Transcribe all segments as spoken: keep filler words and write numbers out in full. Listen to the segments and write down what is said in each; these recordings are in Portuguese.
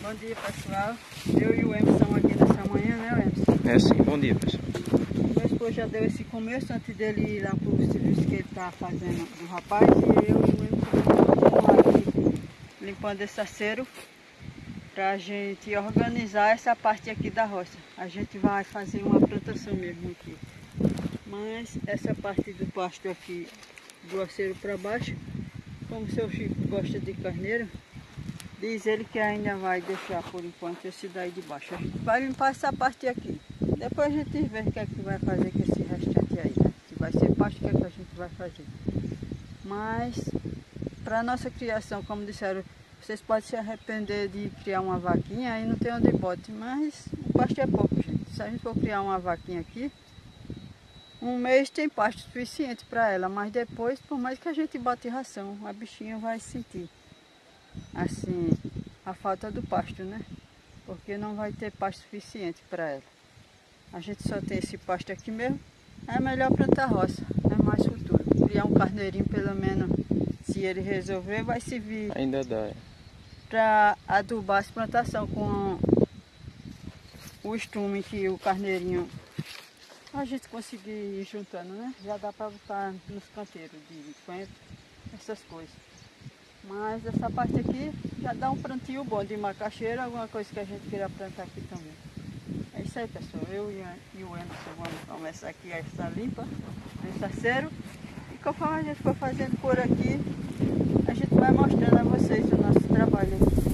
Bom dia, pessoal. Eu e o Emerson estamos aqui nessa manhã, né, Emerson? É sim, bom dia, pessoal. O meu esposo já deu esse começo antes dele ir lá para o serviço que ele está fazendo do rapaz. E eu e o Emerson estamos aqui limpando esse acero para a gente organizar essa parte aqui da roça. A gente vai fazer uma plantação mesmo aqui. Mas essa parte do pasto aqui, do acero para baixo, como o seu Chico gosta de carneiro, diz ele que ainda vai deixar por enquanto esse daí de baixo. A gente vai limpar essa parte aqui. Depois a gente vê o que é que vai fazer com esse restante aí, né? Se vai ser pasto, o que é que a gente vai fazer. Mas, para nossa criação, como disseram, vocês podem se arrepender de criar uma vaquinha, aí não tem onde bote, mas o pasto é pouco, gente. Se a gente for criar uma vaquinha aqui, um mês tem pasto suficiente para ela, mas depois, por mais que a gente bote ração, a bichinha vai sentir assim a falta do pasto, né? Porque não vai ter pasto suficiente para ela. A gente só tem esse pasto aqui mesmo. É melhor plantar roça, é mais futuro. Criar um carneirinho, pelo menos, se ele resolver, vai servir Ainda dá, é. para adubar essa plantação com o estrume que o carneirinho a gente conseguir ir juntando, né? Já dá para botar nos canteiros de coentro, essas coisas. Mas essa parte aqui já dá um plantio bom de macaxeira, alguma coisa que a gente queira plantar aqui também. É isso aí, pessoal. Eu e o Emerson vamos começar aqui essa limpa, esse acero. E conforme a gente for fazendo por aqui, a gente vai mostrando a vocês o nosso trabalho aqui.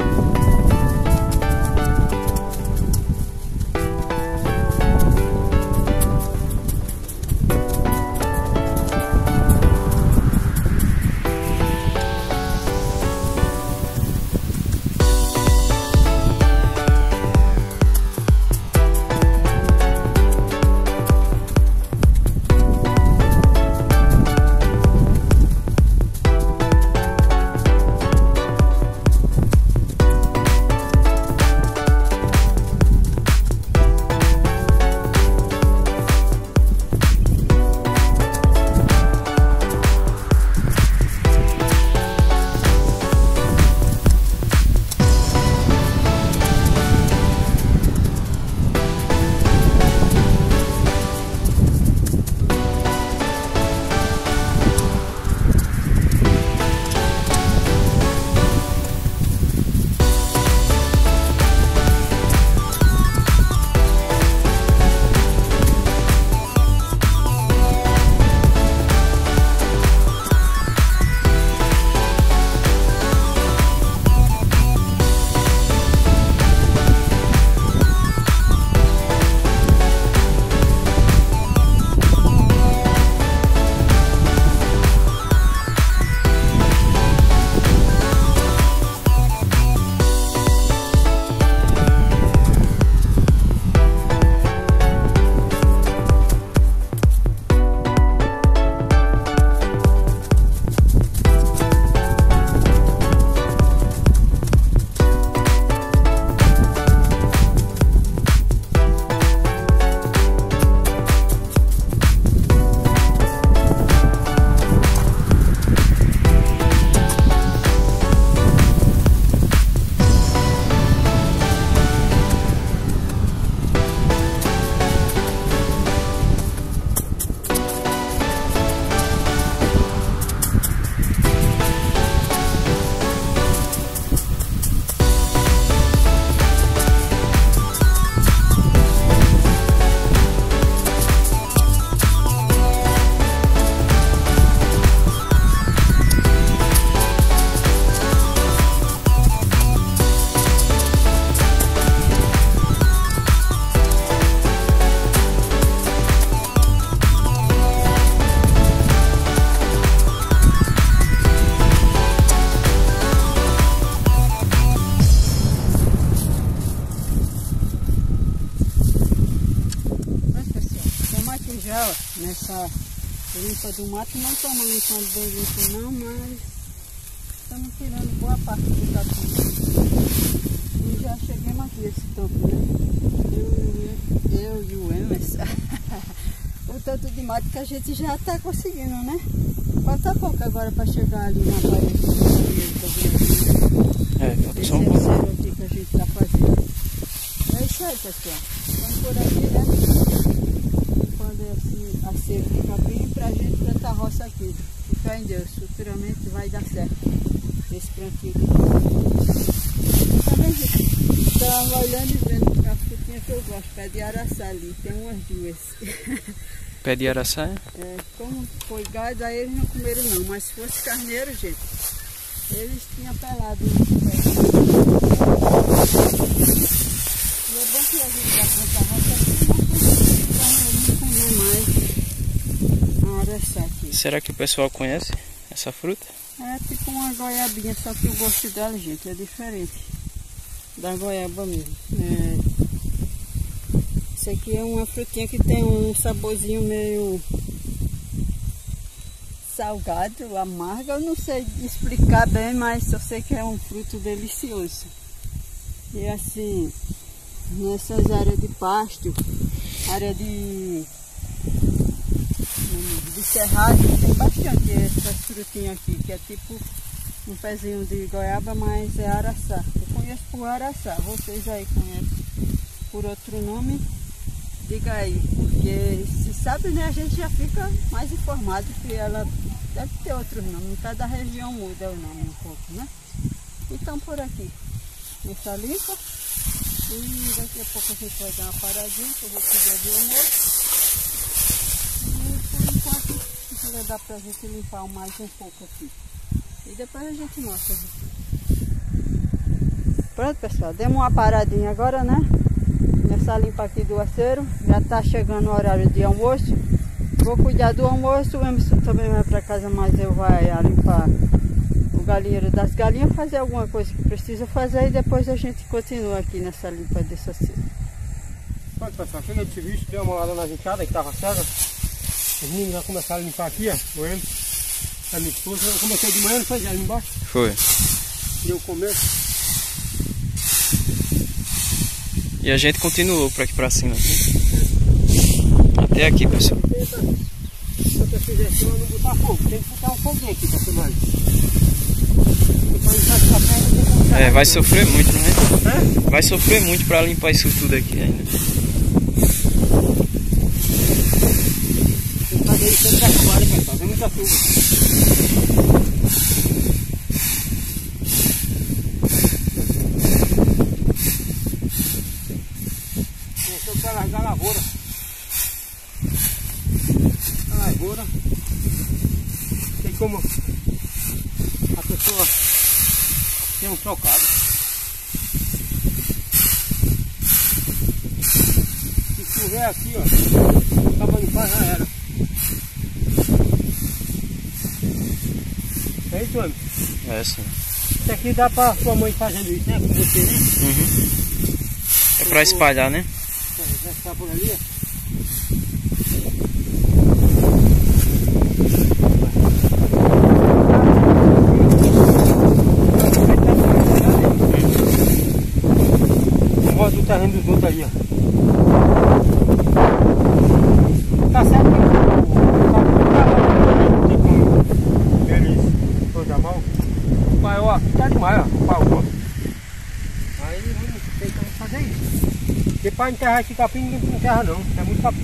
Já, ó, nessa limpa do mato, não estamos limpando bem limpo não, mas estamos tirando boa parte do capim. E já chegamos aqui esse topo, né? Eu, eu e o Emerson. O tanto de mato que a gente já está conseguindo, né? Falta pouco agora para chegar ali na parede. É, falta só um pouco. pouco. Esse é o que a gente está fazendo. pessoal? Vamos por aqui, né? Quando esse aceiro fica bem pra gente plantar roça aqui. E fé em Deus, futuramente vai dar certo esse plantio. Tá bem, gente? Estava olhando e vendo a frutinha que eu gosto, pé de araçá ali. Tem umas duas. Pé de araçá? É, como foi gado, aí eles não comeram não. Mas se fosse carneiro, gente, eles tinham pelado o pé. E é bom que a gente vai plantar roça aqui, mas não comer mais a araçá aqui. Será que o pessoal conhece essa fruta? É tipo uma goiabinha, só que o gosto dela, gente, é diferente da goiaba mesmo. É... Isso aqui é uma frutinha que tem um saborzinho meio salgado, amargo. Eu não sei explicar bem, mas eu sei que é um fruto delicioso. E assim, nessas áreas de pasto, área de, de cerrado, tem bastante essas frutinhas aqui, que é tipo um pezinho de goiaba, mas é araçá. Eu conheço por araçá, vocês aí conhecem por outro nome? Diga aí, porque se sabe, né, a gente já fica mais informado que ela deve ter outro nome, cada região muda o nome um pouco, né? Então por aqui, nessa limpa, e daqui a pouco a gente vai dar uma paradinha, que eu vou cuidar do almoço. E por enquanto ainda dá pra gente limpar mais um pouco aqui. E depois a gente mostra. Pronto, pessoal, demos uma paradinha agora, né? Nessa limpa aqui do aceiro, já tá chegando o horário de almoço. Vou cuidar do almoço, o Emerson também vai para casa, mas eu vou limpar o galinheiro das galinhas, fazer alguma coisa que precisa fazer e depois a gente continua aqui nessa limpa desse aceiro. Pronto, pessoal, chega de serviço, deu uma olhada na enxada que tava cega. Os meninos já começaram a limpar aqui, ó, o Emerson, a minha esposa. Eu comecei de manhã, não foi ali embaixo? Foi. Deu começo. E a gente continuou por aqui pra cima. Até aqui, pessoal. Se você fizer só não botar fogo, tem que botar um foguinho aqui pra filmar isso. É, vai sofrer muito, né? É? Vai sofrer muito pra limpar isso tudo aqui ainda. Tem que fazer isso sempre acabado, pessoal, tem muita chuva. Para largar a lavoura. A lavoura tem como a pessoa tem um trocado. Se chover aqui, ó, acaba de fazer, já era. É isso, homem? É sim. Isso aqui dá pra sua mãe fazendo isso, né? Com você, né? Uhum. É pra espalhar, né? Vai ficar por ali, ó. Mostra o terreno dos outros ali, ó. Tá certo que não tem como eles toda a mão. Mas ó, tá demais, ó. O pau, ó. Aí não tem como fazer isso. Porque para enterrar esse capim ninguém enterra não, é muito capim.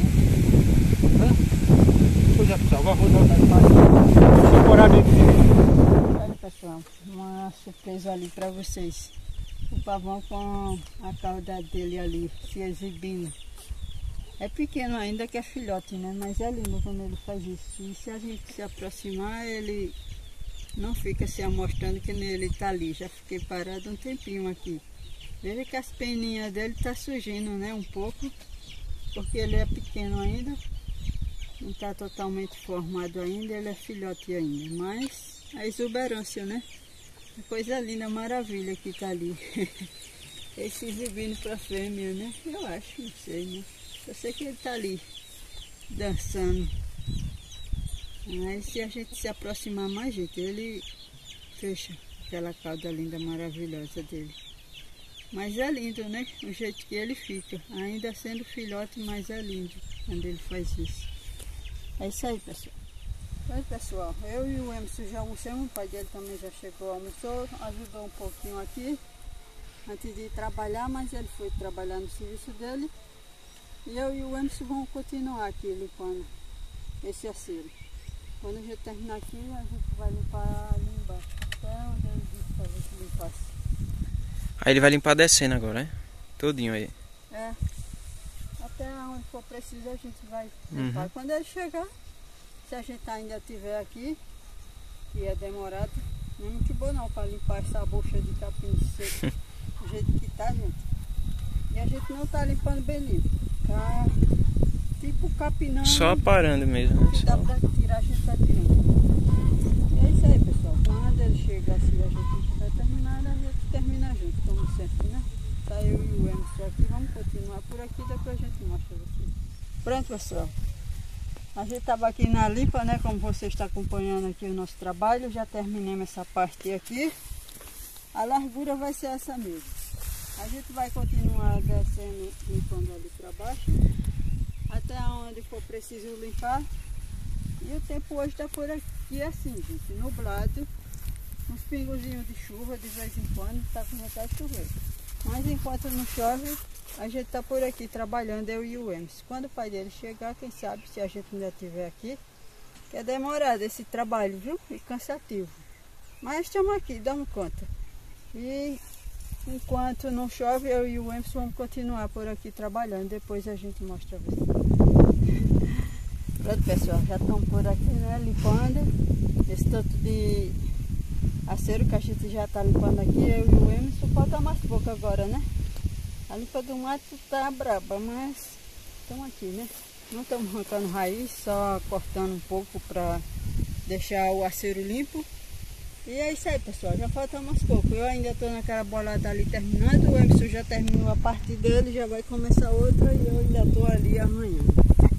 Pois é, pessoal, agora vou voltar de casa. Temporada de vídeo. Olha, pessoal, uma surpresa ali para vocês. O pavão com a cauda dele ali se exibindo. É pequeno ainda, que é filhote, né? Mas é lindo quando ele faz isso. E se a gente se aproximar, ele não fica se amostrando que ele tá ali. Já fiquei parado um tempinho aqui. Veja que as peninhas dele tá surgindo, né, um pouco, porque ele é pequeno ainda, não está totalmente formado ainda, ele é filhote ainda, mas a exuberância, né, coisa linda, maravilha que tá ali, ele se exibindo para a fêmea, né, eu acho, não sei, né, eu sei que ele tá ali, dançando, mas se a gente se aproximar mais, gente, ele fecha aquela cauda linda, maravilhosa dele. Mas é lindo, né? O jeito que ele fica. Ainda sendo filhote, mas é lindo quando ele faz isso. É isso aí, pessoal. Oi, pessoal. Eu e o Emerson já almoçamos. O pai dele também já chegou, almoçou. Ajudou um pouquinho aqui. antes de ir trabalhar, mas ele foi trabalhar no serviço dele. E eu e o Emerson vamos continuar aqui limpando esse acero. Quando a gente terminar aqui, a gente vai limpar ali embaixo, até onde ele disse para ver se limpasse. Aí ele vai limpar descendo agora, né? Todinho aí. É. Até onde for preciso a gente vai limpar. Uhum. Quando ele chegar, se a gente ainda estiver aqui, que é demorado, não é muito bom não para limpar essa bucha de capim seco do jeito que tá, gente. E a gente não tá limpando bem limpo. Tá tipo capinando. Só parando mesmo. O que dá pra tirar, a gente tá tirando. E é isso aí, pessoal. Quando ele chega assim, a gente estiver terminado, a gente termina junto, como sempre, né? Tá eu e o Emerson aqui, vamos continuar por aqui, depois a gente mostra vocês. Pronto, pessoal. A gente estava aqui na limpa, né? Como você está acompanhando aqui o nosso trabalho, já terminamos essa parte aqui. A largura vai ser essa mesmo. A gente vai continuar descendo, limpando ali para baixo, até onde for preciso limpar. E o tempo hoje está por aqui assim, gente, nublado, uns pingozinhos de chuva de vez em quando, está com vontade de chover. Mas enquanto não chove, a gente está por aqui trabalhando, eu e o Emerson. Quando o pai dele chegar, quem sabe, se a gente ainda estiver aqui, que é demorado esse trabalho, viu? E cansativo. Mas estamos aqui, damos conta. E enquanto não chove, eu e o Emerson vamos continuar por aqui trabalhando. Depois a gente mostra a vocês. Pronto, pessoal, já estão por aqui, né? Limpando esse tanto de acero que a gente já está limpando aqui, eu e o Emerson. Falta mais pouco agora, né? A limpa do mato tá braba, mas estamos aqui, né? Não estamos arrancando raiz, só cortando um pouco para deixar o acero limpo. E é isso aí, pessoal, já falta mais pouco. Eu ainda estou naquela bolada ali terminando, o Emerson já terminou a parte dele, já vai começar outra e eu ainda estou ali arranhando.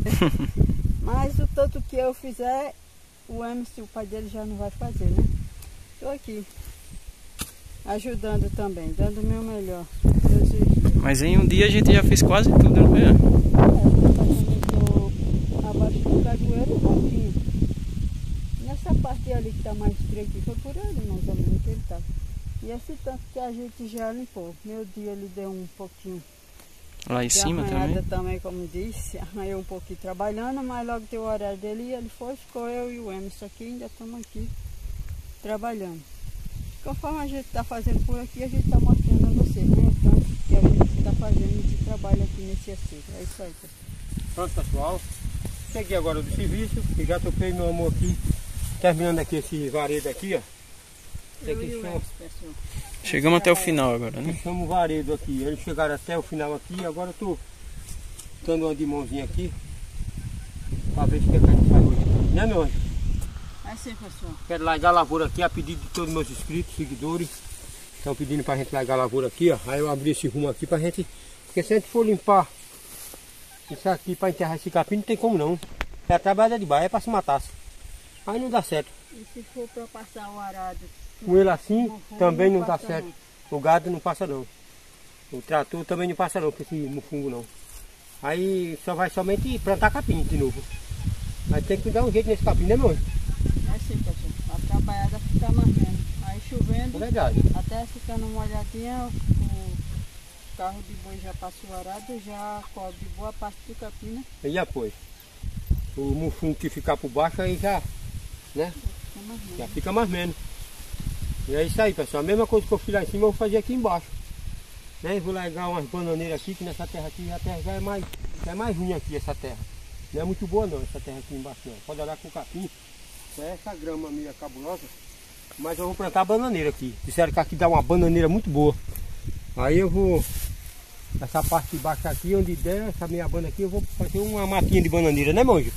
Mas o tanto que eu fizer, o Emerson, o pai dele, já não vai fazer, né? Estou aqui, ajudando também, dando o meu melhor. Mas em um dia a gente já fez quase tudo, né? É, eu abaixo do cajueiro um pouquinho. Nessa parte ali que está mais estreita, foi por ali mais ou menos que ele está. E esse tanto que a gente já limpou. Meu dia ele deu um pouquinho lá em de cima também. também, como disse, arranhou um pouquinho trabalhando, mas logo deu o horário dele e ele foi, ficou eu e o Emerson aqui, ainda estamos aqui trabalhando. Conforme a gente está fazendo por aqui, a gente está mostrando a vocês, né? Então, que a gente está fazendo esse trabalho aqui nesse acero. É isso aí, pessoal. Pronto, pessoal. Cheguei agora do serviço e já topei meu amor aqui, terminando aqui esse varedo aqui, ó. Eu e o Emerson, pessoal. Chegamos até o final agora, né? Chama o varedo aqui. Eles chegaram até o final aqui, agora eu tô dando uma de mãozinha aqui para ver se que a gente faz hoje. Né, meu anjo? É sim, pessoal. Quero largar a lavoura aqui a pedido de todos os meus inscritos, seguidores. Estão pedindo pra gente largar a lavoura aqui, ó. Aí eu abri esse rumo aqui pra gente. Porque se a gente for limpar isso aqui pra enterrar esse capim, não tem como não. É a trabalhada de baixo, é pra se matar. Aí não dá certo. E se for pra passar o arado? Com ele assim, também não dá passa certo. não. O gado não passa não. O trator também não passa não, com esse mufungo não. Aí só vai somente plantar capim de novo. Aí tem que dar um jeito nesse capim, né, meu? É sim, pessoal. A trabalhada fica mais menos. Aí chovendo, É verdade. até ficando molhadinha, o carro de boi já passa o arado, já cobre boa parte do capim, né? E já foi. O mufungo que ficar por baixo aí já, né? Fica mais menos. Já fica mais menos. E é isso aí, pessoal. A mesma coisa que eu fiz lá em cima, eu vou fazer aqui embaixo. Né? E vou largar umas bananeiras aqui, que nessa terra aqui, a terra já é mais, já é mais ruim aqui, essa terra. Não é muito boa não, essa terra aqui embaixo não. Pode olhar com o capim. É essa grama meio cabulosa. Mas eu vou plantar a bananeira aqui. Disseram que aqui dá uma bananeira muito boa. Aí eu vou... Essa parte de baixo aqui, onde der, essa minha banda aqui, eu vou fazer uma matinha de bananeira, né, Monjo?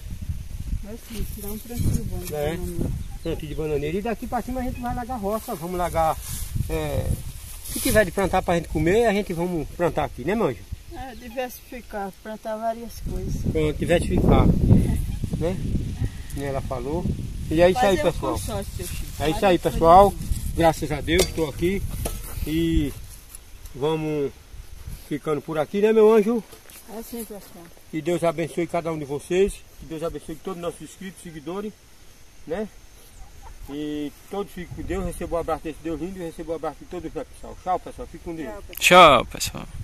É sim, tirar um plantinho bom de É. bananeira. Plantio de bananeira. E daqui para cima a gente vai largar roça. Vamos largar... É, se tiver de plantar para a gente comer, a gente vamos plantar aqui, né, Monjo? É, diversificar, plantar várias coisas. Pronto, diversificar. Né? Como ela falou. E é isso aí, Fazer um pessoal. consórcio, seu Chico. É isso Várias aí, coisas. pessoal. Graças a Deus, estou aqui. E vamos ficando por aqui, né, meu anjo? É sim, pessoal. Que Deus abençoe cada um de vocês. Que Deus abençoe todos os nossos inscritos, seguidores. Né? E todos fiquem com Deus, recebam o abraço desse Deus lindo e recebam o abraço de todos, né, pessoal? Tchau, pessoal. Fique com Deus. Tchau, pessoal. Tchau, pessoal.